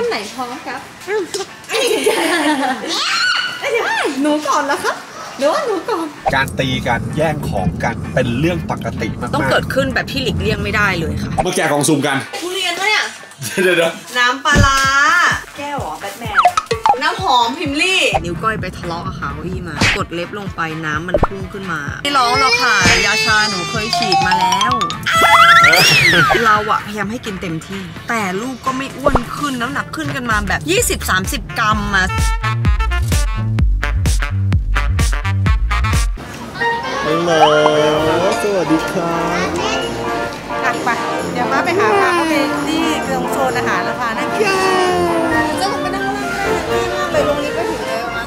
คนไหนพร้อมครับหนูก่อนแล้วครับหรือว่าหนูก่อนการตีกันแย่งของกันเป็นเรื่องปกติมากๆต้องเกิดขึ้นแบบที่หลีกเลี่ยงไม่ได้เลยค่ะมาแจกของซุ่มกันทุเรียนด้วยอ่ะเดี๋ยวน้ำปลาแก้วหรอแบทแมนน้ำหอมพิมลี่นิ้วก้อยไปทะเลาะกับเขาอีมากดเล็บลงไปน้ำมันพุ่งขึ้นมาไม่ร้องหรอกค่ะยาชาหนูเคยฉีดมาแล้วเราอะพยายามให้กินเต็มที่แต่ลูกก็ไม่อ้วนขึ้นน้ำหนักขึ้นกันมาแบบ 20-30 กรัมมาฮัลโหลสวัสดีครับไปเดี๋ยวมาไปหาพาเขาไปที่เรืองโซนอาหารแล้วพานั่งกินจะลงไปนั่งล่างเลยลงนี้ก็ถึงแล้วมั้ง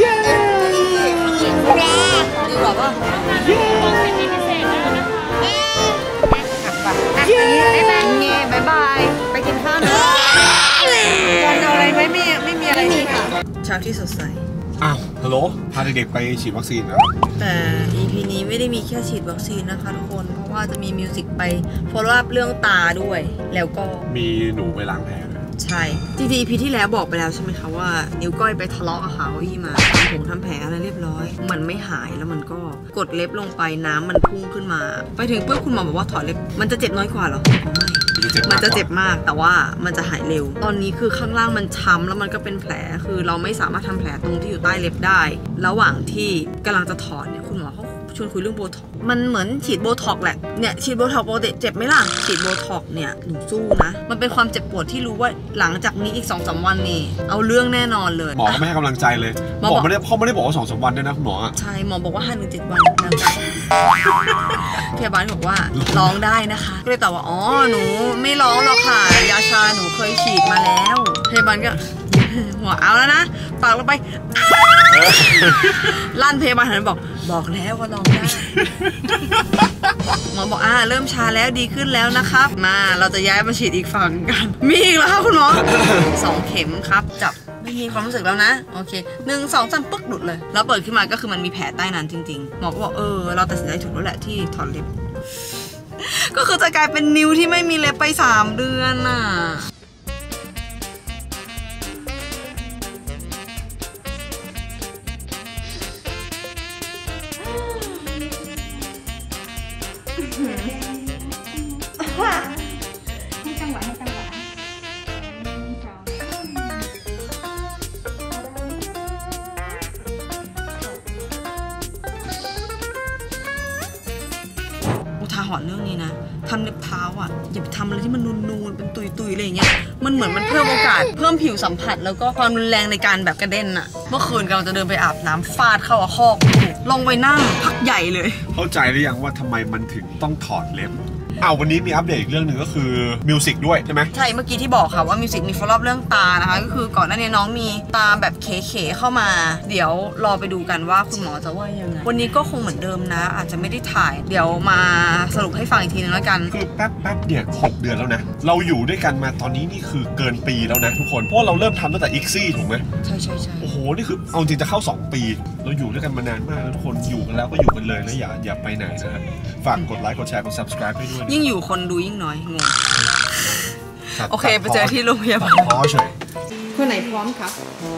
ดีกว่าป่ะของเป็นพิเศษแล้วนะคะบ๊ายบายไปกินข้าวนะวันเอาอะไรไหมไม่มีอะไรนี่ค่ะเช้าที่สดใสอ้าวฮัลโหลพาเด็กๆไปฉีดวัคซีนนะแต่ EP นี้ไม่ได้มีแค่ฉีดวัคซีนนะคะทุกคนเพราะว่าจะมีมิวสิกไป follow up เรื่องตาด้วยแล้วก็มีหนูไปล้างแผลใช่จริงๆ EP ที่แล้วบอกไปแล้วใช่ไหมคะว่านิ้วก้อยไปทะเลาะกับเขาอีมาทำแผลอะไรเรียบร้อยมันไม่หายแล้วมันก็กดเล็บลงไปน้ำมันพุ่งขึ้นมาไปถึงปุ๊บคุณหมอบอกว่าถอดเล็บมันจะเจ็บน้อยกว่าหรอไม่มันจะเจ็บมากแต่ว่ามันจะหายเร็วตอนนี้คือข้างล่างมันช้ำแล้วมันก็เป็นแผลคือเราไม่สามารถทำแผลตรงที่อยู่ใต้เล็บได้ระหว่างที่กำลังจะถอดเนี่ยคุณหมอเขาชวนคุยเรื่องโบท็อกมันเหมือนฉีดโบท็อกแหละเนี่ยฉีดโบท็อกปกติเจ็บไหมล่ะฉีดโบท็อกเนี่ยหนูสู้นะมันเป็นความเจ็บปวดที่รู้ว่าหลังจากนี้อีก 2-3 วันนี่เอาเรื่องแน่นอนเลยหมอไม่ให้กำลังใจเลยหมอไม่ได้บอกว่า 2-3 วันด้วยนะคุณหมอใช่หมอบอกว่า 5-7 วันแล้วพยาบาลบอกว่าร้องได้นะคะก็เลยตอบว่าอ๋อหนูไม่ร้องหรอกค่ะยาชาหนูเคยฉีดมาแล้วพยาบาลก็หัวเอาแล้วนะปากลงไปลั่นพยาบาลหันบอกแล้วว่าลองได้หมอบอกเริ่มชาแล้วดีขึ้นแล้วนะครับมาเราจะย้ายมาฉีดอีกฝั่งกันมีอีกแล้วครับคุณหมอ2 เข็มครับจับไม่มีความรู้สึกแล้วนะโอเค1 2 3ปึ๊กหลุดเลยแล้วเปิดขึ้นมาก็คือมันมีแผลใต้นั้นจริงๆหมอก็บอกเราตัดสินใจถูกแล้วแหละที่ถอดเล็บก็คือจะกลายเป็นนิ้วที่ไม่มีเล็บไป3 เดือนน่ะให้จังหวะอุทาหรณ์เรื่องนี้นะทำเล็บเท้าอ่ะอย่าไปทำอะไรที่มันนูนๆเป็นตุยๆอะไรอย่างเงี้ยมันเหมือนมันเพิ่มโอกาสเพิ่มผิวสัมผัสแล้วก็ความรุนแรงในการแบบกระเด็นอ่ะเมื่อคืนกำลังจะเดินไปอาบน้ำฟาดเข้าคอกลงไปนั่งพักใหญ่เลยเข้าใจหรือยังว่าทำไมมันถึงต้องถอดเล็บวันนี้มีอัปเดตอีกเรื่องหนึ่งก็คือมิวสิกด้วยใช่ไหมใช่เมื่อกี้ที่บอกค่ะว่ามิวสิกมีฟอลล์อัพเรื่องตานะคะก็คือก่อนหน้านี้น้องมีตาแบบเขๆเข้ามาเดี๋ยวรอไปดูกันว่าคุณหมอจะว่ายังไงวันนี้ก็คงเหมือนเดิมนะอาจจะไม่ได้ถ่ายเดี๋ยวมาสรุปให้ฟังอีกทีนึงแล้วกันคือแป๊บเนี่ย6 เดือนแล้วนะเราอยู่ด้วยกันมาตอนนี้นี่คือเกินปีแล้วนะทุกคนเพราะเราเริ่มทำตั้งแต่ ICSI ถูกไหมใช่โอ้โหนี่คือเอาจริงจะเข้า2 ปีเราอยู่ด้วยกันมานานมากแล้วทุกคนอยู่กันแล้วก็อยู่กันเลยนะอย่าไปไหนนะฝากกดไลค์กดแชร์กด subscribe ให้ด้วยยิ่งอยู่คนดูยิ่งน้อยงงโอเคไปเจอที่โรงพยาบาลเฉยคนไหนพร้อมครับ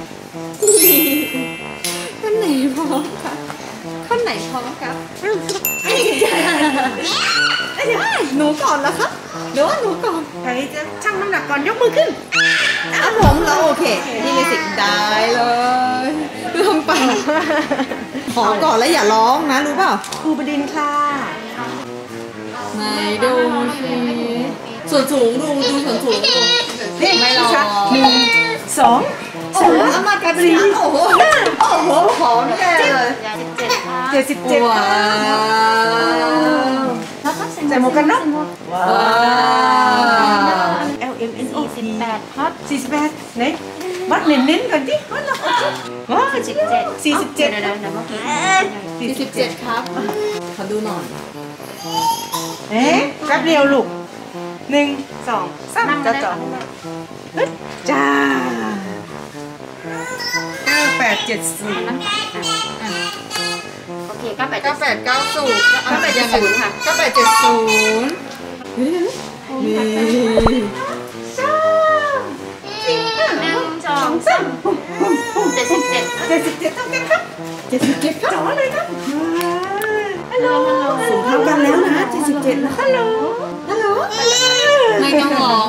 คนไหนพร้อมครับคนไหนพร้อมครับหนูก่อนแล้วครับหรือว่าหนูก่อนใครจะชั่งน้ำหนักก่อนยกมือขึ้นผมแล้วโอเคนี่มีสิทธิ์ได้เลยเรื่องไปขอก่อนแล้วอย่าร้องนะรู้เปล่าครูบดินค่ะไหนดูส่วนสูงดูส่วนสูงไม่รอ1 2 3เอามากระดิ่งโอ้โหหอมแน่เลย77ว้าวใส่หมวกกันน็อกว้าว LMNO 48ครับ48ไหนวัดเน้นๆก่อนดิวัดละว้าว47ครับขอดูหน่อยแป๊บเดียวลูก1 2 3จ้า9870 โอเค9890 ค่ะ9870นี่ 77เท่ากันครับ77ครับจ่อเลยครับฮัลโหลสูงเท่ากันแล้วนะ77นะฮัลโหลไม่ต้องร้อง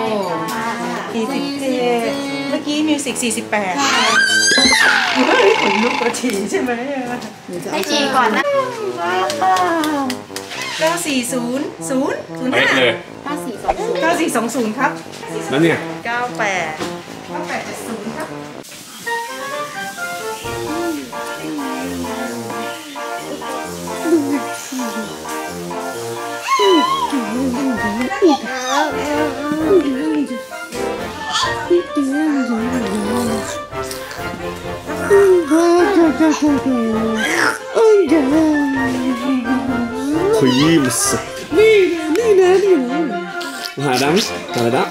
47เมื่อกี้มิวสิก48เฮ้ยขนลุกกว่าฉี่ใช่ไหมให้ฉี่ก่อนนะเป๊ะเลย 9420ครับแล้วเนี่ย 9870ครับขยี้มันสินี่นะหาดังอะไรนะ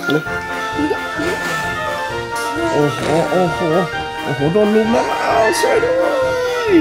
โอ้โหโดนลุมแล้วช่วยด้วย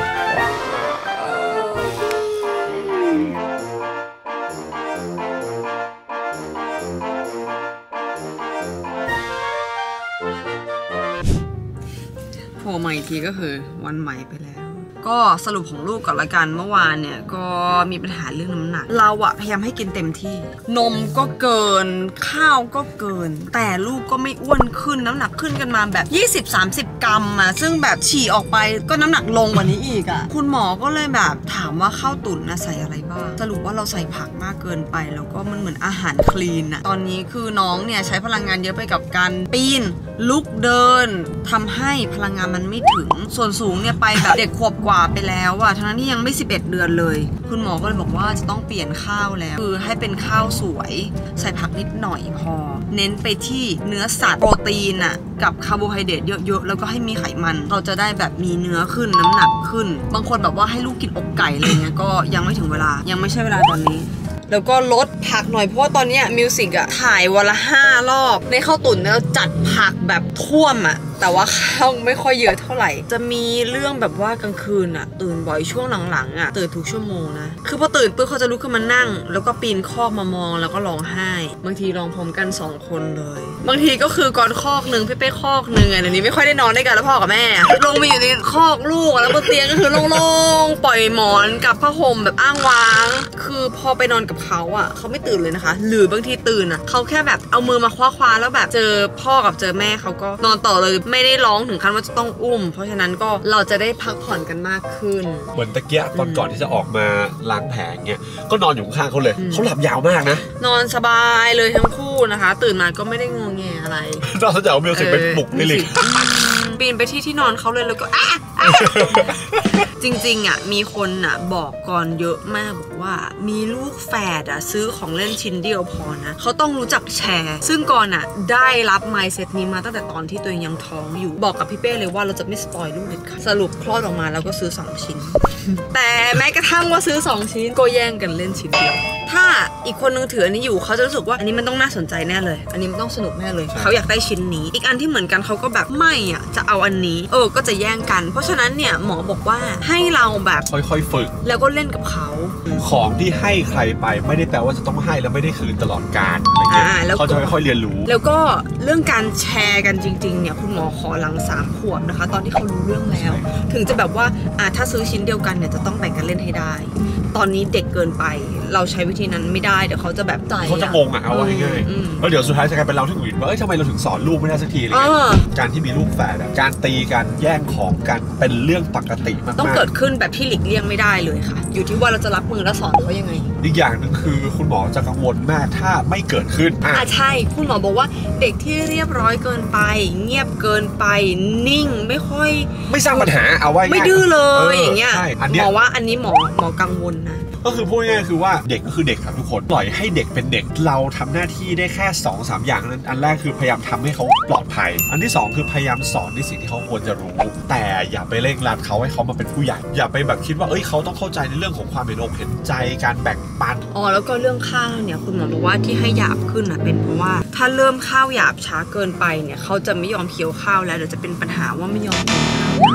โผล่มาอีกทีก็คือวันใหม่ไปแล้วก็สรุปของลูกก่อนละกันเมื่อวานเนี่ยก็มีปัญหาเรื่องน้ำหนักเราอะพยายามให้กินเต็มที่นมก็เกินข้าวก็เกินแต่ลูกก็ไม่อ้วนขึ้นน้ำหนักขึ้นกันมาแบบ20-30 กรัมอะซึ่งแบบฉี่ออกไปก็น้ำหนักลงกว่านี้อีกอะคุณหมอก็เลยแบบถามว่าข้าวตุ๋นนะใส่อะไรบ้างสรุปว่าเราใส่ผักมากเกินไปแล้วก็มันเหมือนอาหารคลีนอะตอนนี้คือน้องเนี่ยใช้พลังงานเยอะไปกับการปีนลุกเดินทำให้พลังงานมันไม่ถึงส่วนสูงเนี่ยไปแบบเด็กขวบกว่าไปแล้วอะทั้งนั้นที่ยังไม่11 เดือนเลยคุณหมอก็เลยบอกว่าจะต้องเปลี่ยนข้าวแล้วคือให้เป็นข้าวสวยใส่ผักนิดหน่อยพอเน้นไปที่เนื้อสัตว์โปรตีนอะกับคาร์โบไฮเดรตเยอะๆแล้วก็ให้มีไขมันเราจะได้แบบมีเนื้อขึ้นน้ำหนักขึ้นบางคนแบบว่าให้ลูกกินอกไก่อะไรเงี้ยก็ยังไม่ถึงเวลายังไม่ใช่เวลาตอนนี้แล้วก็ลดผักหน่อยเพราะว่าตอนนี้มิวสิกอะถ่ายวันละ5 รอบในข้าวตุ๋นเนี่ยเราจัดผักแบบท่วมอะแต่ว่าข้าวไม่ค่อยเยอะเท่าไหร่จะมีเรื่องแบบว่ากลางคืนอะตื่นบ่อยช่วงหลังๆอะตื่นทุกชั่วโมงนะคือพอตื่นปุ๊บเขาจะลุกขึ้นมานั่งแล้วก็ปีนคอกมามองแล้วก็ร้องไห้บางทีร้องพร้อมกัน2 คนเลยบางทีก็คือก่อนคอกนึงพี่เป้คอกนึงไงเดี๋ยวนี้ไม่ค่อยได้นอนด้วยกันแล้วพ่อกับแม่ลงไปอยู่ในคอกลูกแล้วบนเตียงก็คือโล่งๆปล่อยหมอนกับผ้าห่มแบบอ้างว้างคือพอไปนอนกับเขาอะเขาไม่ตื่นเลยนะคะหรือบางทีตื่นอะเขาแค่แบบเอามือมาคว้าแล้วแบบเจอพ่อกับเจอแม่เขาก็นอนต่อเลยไม่ได้ร้องถึงขั้นว่าจะต้องอุ้มเพราะฉะนั้นก็เราจะได้พักผ่อนกันมากขึ้นเหมือนตะเกียตอนก่อนที่จะออกมาล้างแผลเงี้ยก็นอนอยู่ข้างเขาเลยเขาหลับยาวมากนะนอนสบายเลยทั้งคู่นะคะตื่นมาก็ไม่ได้งงแงอะไรตอนเขาจะเอามิวสิกไปปลุกนี่เลยปีนไปที่นอนเขาเลยแล้วก็จริงๆอ่ะมีคนอ่ะบอกก่อนเยอะมากบอกว่ามีลูกแฝดอ่ะซื้อของเล่นชิ้นเดียวพอนะเขาต้องรู้จักแชร์ซึ่งก่อนอ่ะได้รับ mindset นี้มาตั้งแต่ตอนที่ตัวเองยังท้องอยู่บอกกับพี่เป้เลยว่าเราจะไม่สปอยลูกเด็ดขาดสรุปคลอดออกมาแล้วก็ซื้อ2 ชิ้น แต่แม้กระทั่งว่าซื้อ2 ชิ้นก็แย่งกันเล่นชิ้นเดียวถ้าอีกคนนึงถืออันนี้อยู่เขาจะรู้สึกว่าอันนี้มันต้องน่าสนใจแน่เลยอันนี้มันต้องสนุกแน่เลยเขาอยากได้ชิ้นนี้อีกอันที่เหมือนกันเขาก็แบบไม่อ่ะจะเอาอันนี้ก็จะแย่งกันเพราะฉะนั้นเนี่ยหมอบอกว่าให้เราแบบค่อยๆฝึกแล้วก็เล่นกับเขาของที่ให้ใครไปไม่ได้แปลว่าจะต้องให้แล้วไม่ได้คืนตลอดกาลอะไรเงี้ยเขาจะค่อยๆเรียนรู้แล้วก็เรื่องการแชร์กันจริงๆเนี่ยคุณหมอขอหลัง3 ขวบนะคะตอนที่เขารู้เรื่องแล้วถึงจะแบบว่าถ้าซื้อชิ้นเดียวกันเนี่ยจะต้องแบ่งกันเล่นให้ได้ตอนนี้เด็กเกินไปเราใช้วิธีนั้นไม่ได้เดี๋ยวเขาจะแบบใจเขาจะงงเอาว่าง่ายๆแล้วเดี๋ยวสุดท้ายจะกลายเป็นเราที่หงุดหงิดว่าทำไมเราถึงสอนลูกไม่ได้สักทีเลยการที่มีลูกแฝดการตีกันแย่งของกันเป็นเรื่องปกติมากต้องเกิดขึ้นแบบที่หลีกเลี่ยงไม่ได้เลยค่ะอยู่ที่ว่าเราจะรับมือและสอนเขายังไงอีกอย่างหนึ่งคือคุณหมอจะกังวลมากถ้าไม่เกิดขึ้นใช่คุณหมอบอกว่าเด็กที่เรียบร้อยเกินไปเงียบเกินไปนิ่งไม่ค่อยไม่สร้างปัญหาเอาไว้ไม่ดื้อเลยอย่างเงี้ยหมอว่าอันนี้หมอกังวลนะก็คือพูดง่ายๆคือว่าเด็กก็คือเด็กครับทุกคนปล่อยให้เด็กเป็นเด็กเราทำหน้าที่ได้แค่ 2-3 อย่างนั้นอันแรกคือพยายามทำให้เขาปลอดภัยอันที่2คือพยายามสอนในสิ่งที่เขาควรจะรู้แต่อย่าไปเร่งรัดเขาให้เขามาเป็นผู้ใหญ่อย่าไปแบบคิดว่าเขาต้องเข้าใจในเรื่องของความเห็นอกเห็นใจการแบ่งปันแล้วก็เรื่องข้าวเนี่ยคุณหมอบอกว่าที่ให้หยาบขึ้นเป็นเพราะว่าถ้าเริ่มข้าวหยาบช้าเกินไปเนี่ยเขาจะไม่ยอมเคี้ยวข้าวแล้วเดี๋ยวจะเป็นปัญหาว่าไม่ยอมกินข้าว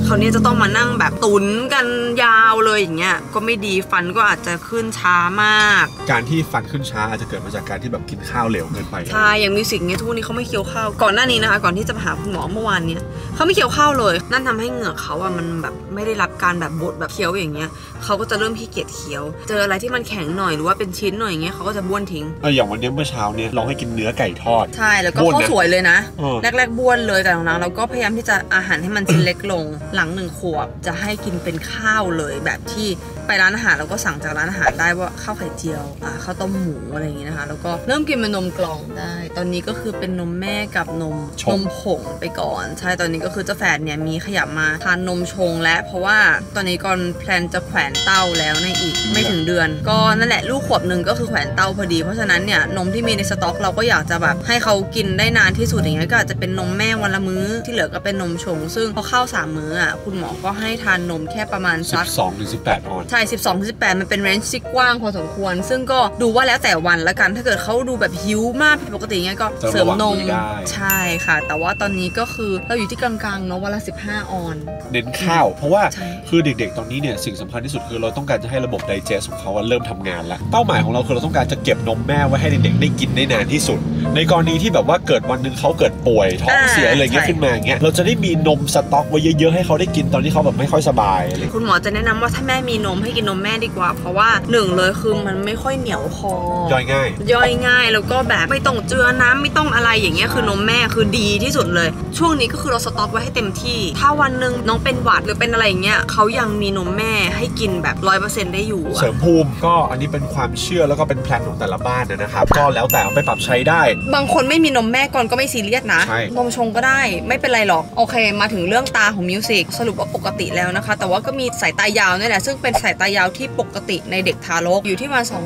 คราวนี้จะต้องมานั่งแบบตุนกันยาวเลยอย่างเงี้ยก็ไม่ดีฟันก็อาจจะขึ้นช้ามากการที่ฟันขึ้นช้าอาจจะเกิดมาจากการที่แบบกินข้าวเหลวเกินไปใช่อย่างมิวสิกเงี้ยทุกวันนี้เขาไม่เคี้ยวข้าวก่อนหน้านี้นะคะก่อนที่จะมาหาคุณหมอเมื่อวานเนี้ยเขาไม่เคี้ยวข้าวเลยนั่นทำให้เหงือกเขาอะมันแบบไม่ได้รับการแบบบดแบบเคี้ยวอย่างเงี้ยเขาก็จะเริ่มขี้เกียจเคี้ยวเจออะไรที่มันแข็งหน่อยหรือว่าเป็นชิ้นหน่อยอย่างเงี้ยเขาก็จะบ้วนทิ้งอย่างวันนี้เมื่อเช้าเนี่ยลองให้กินเนื้อไก่ทอดใช่แล้วก็ข้าวสวยเลยนะแรกๆบ้วนเลยแต่หลังๆเราก็พยายามที่จะอาหารให้มันชิ้นเล็กลงหลัง1 ขวบจะให้กินเป็นข้าวเลยแบบที่ไปร้านอาหารเราก็สั่งจากร้านอาหารได้ว่าข้าวไข่เจียวข้าวต้มหมูอะไรอย่างงี้นะคะแล้วก็เริ่มกินเป็นนมกล่องได้ตอนนี้ก็คือเป็นนมแม่กับนมผงไปก่อนใช่ตอนนี้ก็คือเจ้าแฝดเนี่ยมีขยับมาทานนมชงและเพราะว่าตอนนี้ก่อนแพลนจะแขวนเต้าแล้วในอีกไม่ถึงเดือนก็นั่นแหละลูกขวบ1ก็คือแขวนเต้าพอดีเพราะฉะนั้นเนี่ยนมที่มีในสต็อกเราก็อยากจะแบบให้เขากินได้นานที่สุดอย่างเงี้ยก็อาจจะเป็นนมแม่วันละมื้อที่เหลือก็เป็นนมชงซึ่งพอเข้า3 มื้อคุณหมอก็ให้ทานนมแค่ประมาณสัก 12-18 ออนใช่ 12-18 มันเป็นเรนจ์ที่กว้างพอสมควรซึ่งก็ดูว่าแล้วแต่วันละกันถ้าเกิดเขาดูแบบหิวมากผิดปกติเงี้ยก็เสริมนมใช่ค่ะแต่ว่าตอนนี้ก็คือเราอยู่ที่กลางๆเนาะวันละ15 ออนเน้นข้าวเพราะว่าคือเด็กๆตอนนี้เนี่ยสิ่งสำคัญที่สุดคือเราต้องการจะให้ระบบไดเจสของเขาเริ่มทำงานแล้วเป้าหมายของเราคือเราต้องการจะเก็บนมแม่ไว้ให้เด็กๆได้กินได้นานที่สุดในกรณีที่แบบว่าเกิดวันนึงเขาเกิดป่วยท้องเสียอะไรเงี้ยขึ้นมาเงี้ยเราจะได้มีนมสต็อกไว้เยอะๆให้เขาได้กินตอนที่เขาแบบไม่ค่อยสบายคุณหมอจะแนะนำว่าถ้าแม่มีนมให้กินนมแม่ดีกว่าเพราะว่า1เลยคือมันไม่ค่อยเหนียวคอย่อยง่ายแล้วก็แบบไม่ต้องเจือน้ำไม่ต้องอะไรอย่างเงี้ยคือนมแม่คือดีที่สุดเลยช่วงนี้ก็คือเราสต็อกไว้ให้เต็มที่ถ้าวันนึงน้องเป็นหวัดหรือเป็นอะไรอย่างเงี้ยเขายังมีนมแม่ให้กินแบบ 100% ได้อยู่เสริมภูมิก็อันนี้เป็นความเชื่อแล้วก็เป็นแพลนของแต่ละบ้านนะครับก็แล้วแต่เอาไปปรับใช้ได้บางคนไม่มีนมแม่ก่อนก็ไม่ซีเรียสนะนมชงก็ได้ไม่เป็นไรหรอกโอเคมาถึงเรื่องตาของมิวสิกสรุปว่าปกติแล้วนะคะแต่ว่าก็มีสายตายาวนี่แหละซึ่งเป็นสายตายาวที่ปกติในเด็กทารกอยู่ที่ประมาณ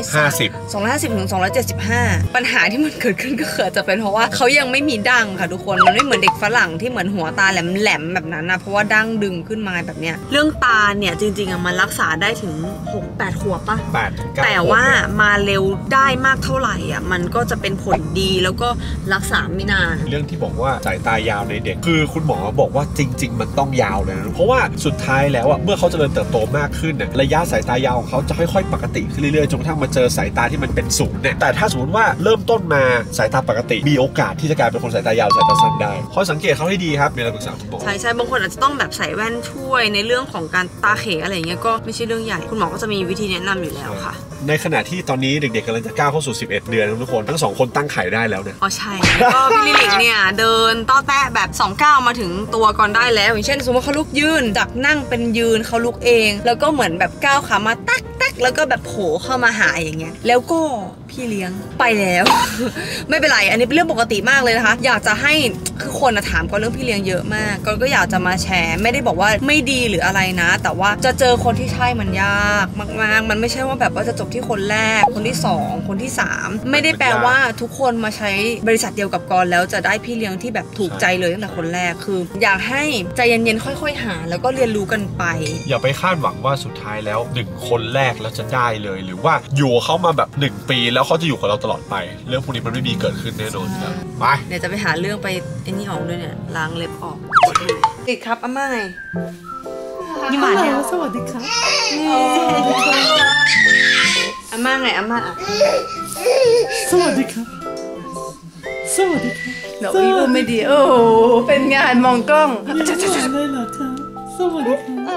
250 ถึง 275ปัญหาที่มันเกิดขึ้นก็คือจะเป็นเพราะว่าเขายังไม่มีดั้งค่ะทุกคนมันไม่เหมือนเด็กฝรั่งที่เหมือนหัวตาแหลมๆแบบนั้นนะเพราะว่าดั้งดึงขึ้นมาแบบเนี้ยเรื่องตาเนี่ยจริงๆมันรักษาได้ถึง 6-8 ขวบป่ะแต่ว่ามาเร็วได้มากเท่าไหร่มันก็จะเป็นผลดีแล้วก็รักษาไม่นานเรื่องที่บอกว่าสายตายาวในเด็กคือคุณหมอบอกว่าจริงๆมันต้องยาวเลยนะเพราะว่าสุดท้ายแล้วเมื่อเขาเจริญเติบโตมากขึ้นระยะสายตายาวของเขาจะค่อยๆปกติขึ้นเรื่อยๆจนกระทั่งมาเจอสายตาที่มันเป็นศูนย์เนี่ยแต่ถ้าสมมติว่าเริ่มต้นมาสายตาปกติมีโอกาสที่จะกลายเป็นคนสายตายาวสายตาสั้นได้ข้อสังเกตเขาให้ดีครับมีอะไรปรึกษาคุณหมอใช่บางคนอาจจะต้องแบบใส่แว่นช่วยในเรื่องของการตาเขอะไรเงี้ยก็ไม่ใช่เรื่องใหญ่คุณหมอก็จะมีวิธีแนะนำอยู่แล้วค่ะในขณะที่ตอนนี้เด็กๆกำลังจะก้าวเข้าสู่11 เดือนทุกคนทั้ง2 คนตั้งไข่ได้แล้วเนี่ยอ๋อใช่ก็พี่ลิลิกเนี่ยเดินต้อแตะแบบ2 ก้าวมาถึงตัวก่อนได้แล้วอย่างเช่นสมมติเขาลุกยืนจากนั่งเป็นยืนเขาลุกเองแล้วก็เหมือนแบบก้าวขามาตักแล้วก็แบบโผล่เข้ามาหาอย่างเงี้ยแล้วก็พี่เลี้ยงไปแล้ว ไม่เป็นไรอันนี้เป็นเรื่องปกติมากเลยนะคะอยากจะให้คือคนถามก็เรื่องพี่เลี้ยงเยอะมากก็อยากจะมาแชร์ไม่ได้บอกว่าไม่ดีหรืออะไรนะแต่ว่าจะเจอคนที่ใช่มันยากมากๆมันไม่ใช่ว่าแบบว่าจะจบที่คนแรกคนที่2คนที่3ไม่ได้แปลว่าทุกคนมาใช้บริษัทเดียวกับกรแล้วจะได้พี่เลี้ยงที่แบบถูกใจเลยตั้งแต่คนแรกคืออยากให้ใจเย็นๆค่อยๆหาแล้วก็เรียนรู้กันไปอย่าไปคาดหวังว่าสุดท้ายแล้ว1 คนแรกแล้วจะได้เลยหรือว่าอยู่เขามาแบบ1 ปีแล้วเขาจะอยู่กับเราตลอดไปเรื่องพวกนี้มันไม่มีเกิดขึ้นแน่นอนแล้วไปเดี๋ยวจะไปหาเรื่องไปไอ้นี่ออกด้วยเนี่ยล้างเล็บออกติดครับอาม่าไงนี่มาแล้วสวัสดีครับอาม่าไงอาม่าสวัสดีครับสวัสดีครับเดี๋ยวอีกูไม่ดีโอ้เป็นงานมองกล้องเลยเหรอคะสวัสดีครับ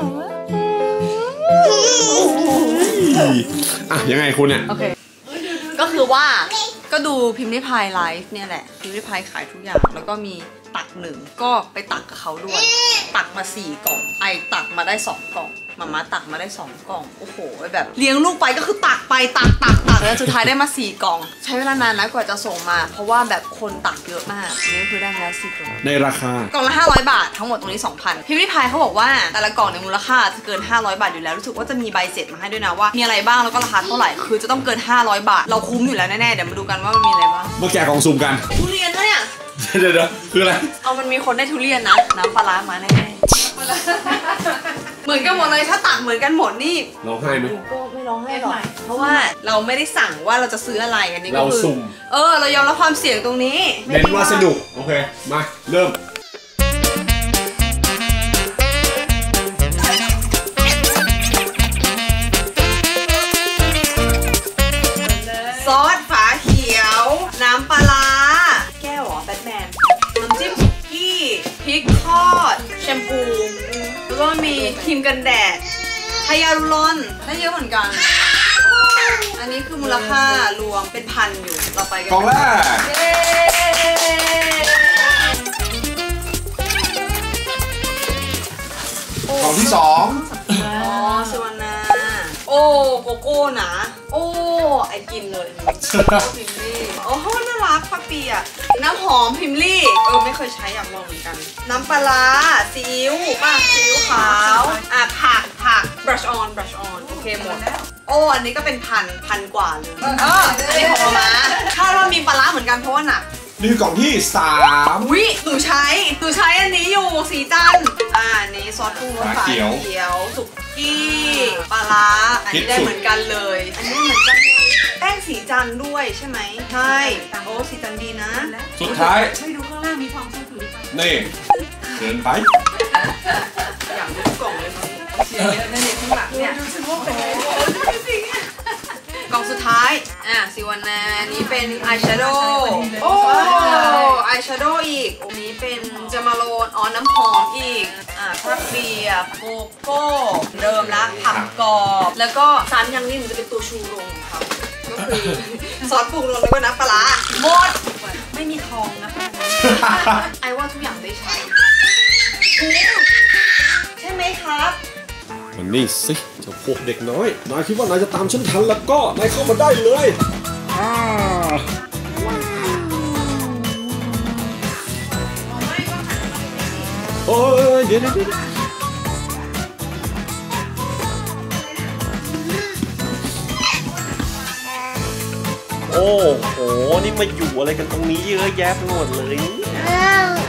ยังไงคุณเนี่ยโอเคก็คือว่าก็ดูพิมพ์ริพายไลฟ์เนี่ยแหละพิมพ์ริพายขายทุกอย่างแล้วก็มีตัก1ก็ไปตักกับเขาด้วยตักมา4 กล่องไอตักมาได้2 กล่องมาม่าตักมาได้2 กล่องโอ้โหแบบเลี้ยงลูกไปก็คือตักไปตักแล้วสุดท้ายได้มา4 กล่องใช้เวลานานนะกว่าจะส่งมาเพราะว่าแบบคนตักเยอะมากนี่คือได้มาแล้ว4 กล่องในราคากล่องละ500 บาททั้งหมดตรงนี้ 2,000 พิมพ์ริพายเขาบอกว่าแต่ละกล่องในมูลค่าจะเกิน500 บาทอยู่แล้วรู้สึกว่าจะมีใบเสร็จมาให้ด้วยนะว่ามีอะไรบ้างแล้วก็ราคาเท่าไหร่คือจะต้องเกิน500 บาทเราคุ้มอยู่แล้วแน่ๆเดี๋ยวมาดูกันว่ามันมีอะไรบ้างมาแกะของซุ่มกันทุเรียนนะเนี่ยเดี๋ยวคืออะไรเอามันมีคนได้ทุเรียนนะน้ำปลามาแน่เหมือนกันหมดเลยถ้าตักเหมือนกันหมดนี่ร้องไห้ไหมก็ไม่ร้องไห้หรอกเพราะว่าเราไม่ได้สั่งว่าเราจะซื้ออะไรอันนี้ก็คือเราสุ่มเรายอมรับความเสี่ยงตรงนี้เน้นว่าสนุกโอเคมาเริ่มมีครีมกันแดดไฮยาลูรอนได้เยอะเหมือนกัน อันนี้คือมูลค่ารวมเป็นพันอยู่เราไปกันกล่องแรกเย้กล่องที่2 อ๋อสวรรณาโอ้โกโก้นะโอ้ไอกินเลยพิมลี่โอ้โหน่ารักปักปีอะน้ำหอมพิมลี่ไม่เคยใช้อยากลองเหมือนกันน้ำปลาซีอิ๊วป่ะซีอิ๊วขาวผัก brush on โอเคหมดโอ้อันนี้ก็เป็นพันกว่าเลยอันนี้ของมาถ้าเรามีปลาเหมือนกันเพราะว่าหนักนี่คือกล่องที่3 วิหนูใช้อันนี้อยู่สีจันอันนี้ซอสปรุงรสฝาเขียวสุกี้ปลาร้าอันนี้ได้เหมือนกันเลยอันนี้เหมือนกันเลยแป้งสีจันด้วยใช่ไหมใช่โอ้สีจันดีนะสุดท้ายไม่ดูข้างล่างมีความเชื่อถือหรือเปล่านี่เดินไปอยากดูกล่องเลยมั้งเสียเยอะนะเนี่ยข้างหลังเนี่ยดูสิว่าเป็นกล่องสุดท้ายสิวันนานี้เป็นอายแชโดว์โอ้อายแชโดว์อีกอันนี้เป็นจามาโลนน้ำหอมอีกคาเบียโกโก้เดิมละผักกรอบแล้วก็3อย่างนี้มันจะเป็นตัวชูโรงของเขาก็คือซอสปรุงรสแล้วก็น้ำปลาร้าหมดไม่มีทองนะคะไอว่าทุกอย่างได้ใช้ใช่ไหมครับมันนี่สิเจ้าพวกเด็กน้อยนายคิดว่านายจะตามฉันทันแล้วก็นายเข้ามาได้เลยโอ้ยเดี๋ยวโอ้โหนี่มาอยู่อะไรกันตรงนี้เยอะแยะไปหมดเลย